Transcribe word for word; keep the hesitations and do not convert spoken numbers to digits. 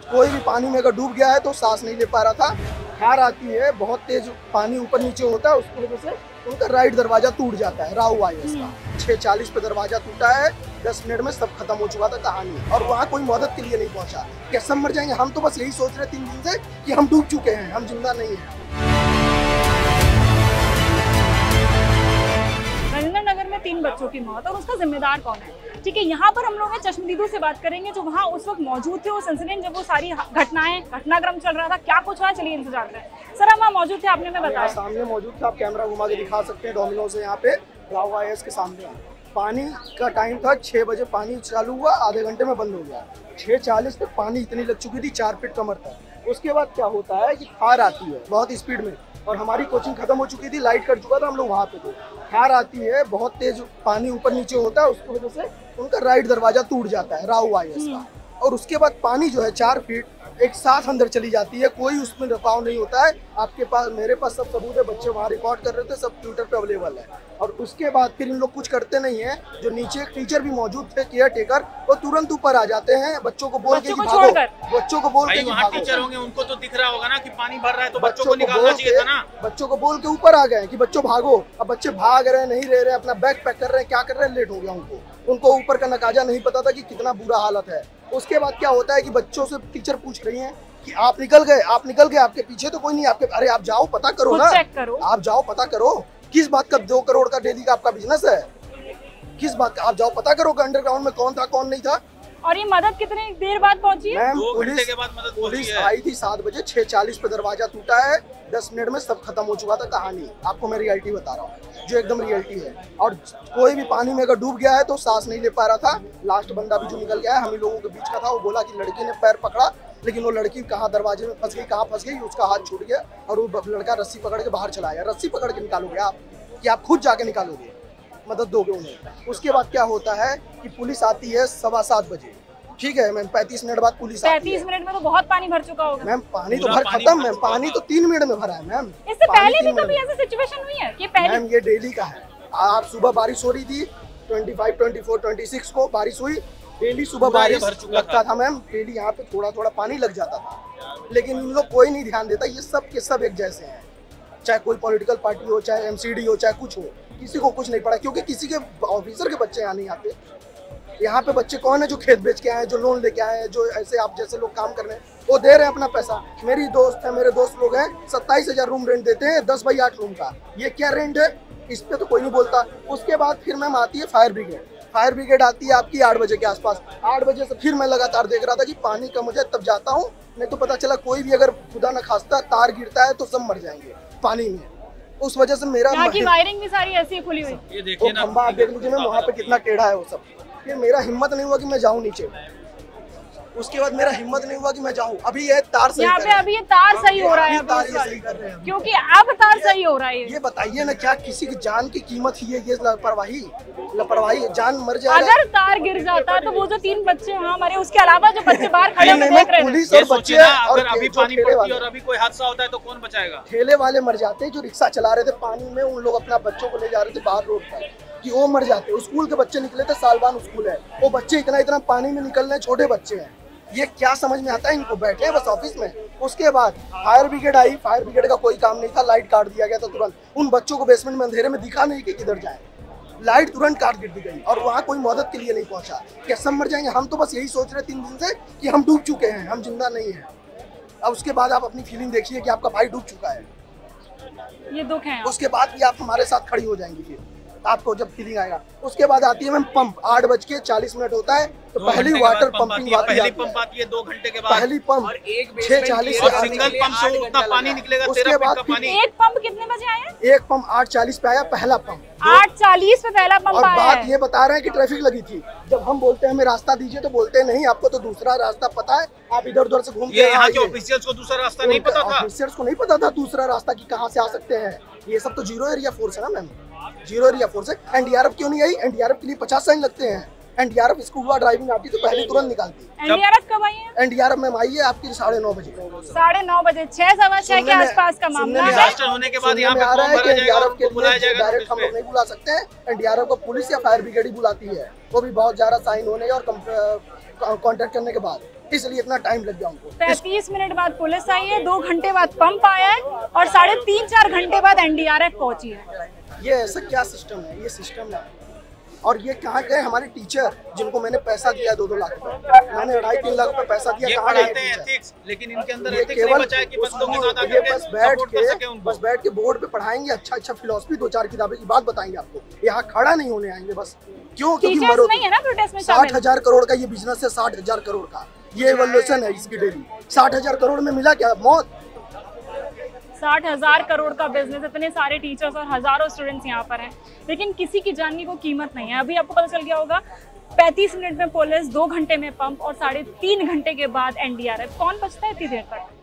कोई भी पानी में अगर डूब गया है तो सांस नहीं ले पा रहा था। खार आती है, बहुत तेज पानी ऊपर नीचे होता है, उसकी वजह से उनका राइट दरवाजा टूट जाता है। राहु आईएएस का छह चालीस पे दरवाजा टूटा है, दस मिनट में सब खत्म हो चुका था कहानी, और वहाँ कोई मदद के लिए नहीं पहुंचा। क्या सब मर जाएंगे? हम तो बस यही सोच रहे तीन दिन से कि हम डूब चुके हैं, हम जिंदा नहीं है। नगर में तीन बच्चों की मौत, और उसका जिम्मेदार कौन है? ठीक है, यहाँ पर हम लोग चश्मदीदों से बात करेंगे जो वहाँ उस वक्त मौजूद थे उस इंसिडेंट जब वो सारी घटनाएं घटनाक्रम चल रहा था। क्या कुछ हुआ, चलिए इनसे जानते हैं। सर, हम वहाँ मौजूद थे, आपने हमें बताया। सामने मौजूद था, आप कैमरा घुमा के दिखा सकते हैं। डोमिनोज से यहाँ पे राहु आईएएस के सामने पानी का टाइम था, छह बजे पानी चालू हुआ, आधे घंटे में बंद हो गया। छह चालीस तक पानी इतनी लग चुकी थी, चार फीट कमर तक। उसके बाद क्या होता है कि खार आती है बहुत स्पीड में, और हमारी कोचिंग खत्म हो चुकी थी, लाइट कट चुका था, हम लोग वहाँ पे थे। खार आती है, बहुत तेज पानी ऊपर नीचे होता है, उसकी वजह से उनका राइट दरवाजा टूट जाता है राहु आईएएस का। और उसके बाद पानी जो है चार फीट एक साथ अंदर चली जाती है, कोई उसमें रफाव नहीं होता है। आपके पास, मेरे पास सब सबूत है, बच्चे वहाँ रिकॉर्ड कर रहे थे, सब ट्विटर पे अवेलेबल है। और उसके बाद फिर इन लोग कुछ करते नहीं है। जो नीचे एक टीचर भी मौजूद थे, केयर टेकर, वो तुरंत ऊपर आ जाते हैं, बच्चों को बोल के कि भागो, बच्चों को बोल के कि भागो। टीचर होंगे, उनको तो दिख रहा होगा ना कि पानी भर रहा है, तो बच्चों को निकालना चाहिए था ना। बच्चों को बोल के ऊपर आ गए कि बच्चों भागो। अब बच्चे भाग रहे हैं, नहीं रह रहे, अपना बैग पैक कर रहे हैं, क्या कर रहे हैं, लेट हो गया उनको। उनको ऊपर का नकाजा नहीं पता था कि कितना बुरा हालत है। उसके बाद क्या होता है कि बच्चों से टीचर पूछ रही हैं कि आप निकल गए, आप निकल गए, आपके पीछे तो कोई नहीं, आपके, अरे आप जाओ पता करो ना, चेक करो, आप जाओ पता करो। किस बात का दो करोड़ का डेली का आपका बिजनेस है? किस बात का? आप जाओ पता करो कि अंडरग्राउंड में कौन था कौन नहीं था। और ये मदद कितनी देर बाद पहुंची है? मैम, दो घंटे के बाद मदद पुलिस आई थी सात बजे, छह चालीस पे दरवाजा टूटा है, दस मिनट में सब खत्म हो चुका था कहानी। आपको मैं रियलिटी बता रहा हूँ, जो एकदम रियलिटी है। और कोई भी पानी में अगर डूब गया है तो सांस नहीं ले पा रहा था। लास्ट बंदा भी जो निकल गया है हम ही लोगों के बीच का था, वो बोला कि लड़की ने पैर पकड़ा, लेकिन वो लड़की कहाँ दरवाजे में फंस गई, कहाँ फंस गई, उसका हाथ छूट गया, और वो लड़का रस्सी पकड़ के बाहर चला गया। रस्सी पकड़ के निकालोगे आप कि आप खुद जाके निकालोगे, मदद दोगे उन्हें? उसके बाद क्या होता है कि पुलिस आती है सवा सात बजे, ठीक है मैम, पैंतीस मिनट बाद पुलिस आती है। पैंतीस मिनट में तो बहुत पानी भर चुका होगा मैम। पानी तो भर खत्म मैम, पानी तो तीन मिनट में भरा है मैम। इससे पहले भी कभी ऐसी सिचुएशन हुई है? ये पहले मैम, ये डेली का है। आप सुबह बारिश हो रही थी, पच्चीस, चौबीस, छब्बीस को बारिश हुई, डेली सुबह बारिश लगता था मैम, डेली यहाँ पे थोड़ा थोड़ा पानी लग जाता था। लेकिन इन लोग कोई नहीं ध्यान देता, ये सब के सब एक जैसे हैं, चाहे कोई पॉलिटिकल पार्टी हो, चाहे एमसीडी हो, चाहे कुछ हो, किसी को कुछ नहीं पड़ा, क्योंकि किसी के ऑफिसर के बच्चे यहाँ नहीं आते। यहाँ पे बच्चे कौन है जो खेत बेच के आए हैं, जो लोन लेके आए हैं, जो ऐसे आप जैसे लोग काम कर रहे हैं, वो दे रहे हैं अपना पैसा। मेरी दोस्त है, मेरे दोस्त लोग हैं, सत्ताईस हजार रूम रेंट देते हैं, दस बाई आठ रूम का। ये क्या रेंट है? इस पे तो कोई नहीं बोलता। उसके बाद फिर मैम आती है फायर ब्रिगेड। फायर ब्रिगेड आती है आपकी आठ बजे के आसपास। आठ बजे से फिर मैं लगातार देख रहा था कि पानी कम हो जाए तब जाता हूँ, नहीं तो पता चला कोई भी अगर खुदा न खास्ता तार गिरता है तो सब मर जाएंगे पानी में। उस वजह से मेरा यहाँ की वायरिंग भी सारी ऐसी खुली हुई। ये देखिए ना, खंबा आप देख लीजिए मैम, वहाँ पे कितना टेढ़ा है वो सब। फिर मेरा हिम्मत नहीं हुआ कि मैं जाऊँ नीचे। उसके बाद मेरा हिम्मत नहीं हुआ कि मैं जाऊँ। अभी ये तार सही यहाँ पे अभी ये तार सही हो रहा है, तार ये सही कर रहे हैं, क्योंकि अब तार सही हो रहा है। ये बताइए ना, क्या किसी की जान की कीमत ही है ये? लापरवाही, लापरवाही, जान मर जाए। अगर तार गिर जाता तो वो जो तीन बच्चे वहाँ मरे, उसके अलावा जो बच्चे बाहर खड़े होकर देख रहे थे, पुलिस और बच्चे, और अभी पानी पड़ती और अभी कोई हादसा होता है तो कौन बचाएगा? ठेले वाले मर जाते हैं, जो रिक्शा चला रहे थे पानी में, उन लोग अपना बच्चों को ले जा रहे थे बाहर रोड पर, कि वो मर जाते। स्कूल के बच्चे निकले थे, सालबान स्कूल है, वो बच्चे इतना इतना पानी में निकल रहे, छोटे बच्चे हैं। ये क्या समझ में आता है इनको? बैठे हैं बस ऑफिस में। उसके बाद फायर ब्रिगेड आई, फायर ब्रिगेड का कोई काम नहीं था, लाइट काट दिया गया था तुरंत। उन बच्चों को बेसमेंट में अंधेरे में दिखा नहीं कि किधर जाए, लाइट तुरंत काट दी गई, और वहाँ कोई मदद के लिए नहीं पहुंचा। क्या सब मर जाएंगे? हम तो बस यही सोच रहे तीन दिन से कि हम डूब चुके हैं, हम जिंदा नहीं है। अब उसके बाद आप अपनी फीलिंग देखिए कि आपका भाई डूब चुका है, ये दुख है। उसके बाद भी आप हमारे साथ खड़ी हो जाएंगी, फिर आपको जब फीलिंग आएगा। उसके बाद आती है मैम पंप, आठ बज के चालीस मिनट होता है तो पहली वाटर पंपिंग पहली पंप आती है दो घंटे के बाद, पहली पंप छह चालीस से सिंगल पंप से उतना पानी निकलेगा। उसके बाद पानी एक पंप कितने बजे आया? एक पंप आठ चालीस पे आया, पहला पंप आठ चालीस पे पहला पंप और आया। बात ये बता रहे हैं कि ट्रैफिक लगी थी। जब हम बोलते हैं हमें रास्ता दीजिए तो बोलते हैं नहीं, आपको तो दूसरा रास्ता पता है, आप इधर उधर से घूम के यहाँ के ऑफिशियल्स को दूसरा रास्ता नहीं पता था। ऑफिशियल्स को नहीं पता था दूसरा रास्ता की कहाँ से आ सकते हैं। ये सब तो जीरो एरिया फोर्स है ना मैम, जीरो एरिया फोर्स है। एनडीआरएफ क्यों नहीं आई? एनडीआरएफ के लिए पचास साइन लगते हैं। एनडीआरएफ स्कूबा ड्राइविंग आती तो पहले तुरंत निकालती। एनडीआरएफ कब आई है? एनडीआरएफ मैम आई है आपकी साढ़े नौ बजे, साढ़े नौ बजे, छह सवा छह के आसपास का मामला है। डिजास्टर होने के बाद यहाँ पे आ रहा है कि एनडीआरएफ के बुलाया लिए डायरेक्ट हम लोग नहीं बुला सकते हैं। एनडीआरएफ को पुलिस या फायर ब्रिगेड ही बुलाती है, वो भी बहुत ज्यादा साइन होने और कॉन्टेक्ट करने के बाद। इसलिए इतना टाइम लग गया उनको। पैंतीस मिनट बाद पुलिस आई है, दो घंटे बाद पंप आया है और साढ़े तीन चार घंटे बाद एनडीआरएफ पहुंची है। ये ऐसा क्या सिस्टम है? ये सिस्टम है। और ये कहाँ गए हमारे टीचर जिनको मैंने पैसा दिया दो दो लाख रुपए, मैंने अढ़ाई तीन लाख रुपए पैसा दिया, ये कहाँ गए पढ़ाते हैं टीचर? एथिक्स, लेकिन इनके अंदर ये एथिक्स नहीं केवल बचा है कि बच्चों के साथ ये आकर बस बैठ सपोर्ट कर सके के उनको। बस बैठ के बोर्ड पे पढ़ाएंगे, अच्छा अच्छा फिलोसफी दो चार किताबें की बात बताएंगे आपको, यहाँ खड़ा नहीं होने आएंगे बस। क्यों? क्योंकि टीचर्स मरो नहीं है ना प्रोटेस्ट में साठ शामिल। हजार करोड़ का ये बिजनेस है, साठ हजार करोड़ का ये इवोल्यूशन है इसकी डेली। साठ हजार करोड़ में मिला क्या? मौत। साठ हजार करोड़ का बिजनेस, इतने सारे टीचर्स और हजारों स्टूडेंट्स यहाँ पर हैं, लेकिन किसी की जान की कोई कीमत नहीं है। अभी आपको पता चल गया होगा, पैंतीस मिनट में पुलिस, दो घंटे में पंप और साढ़े तीन घंटे के बाद एनडीआरएफ। कौन बचता है इतनी देर तक?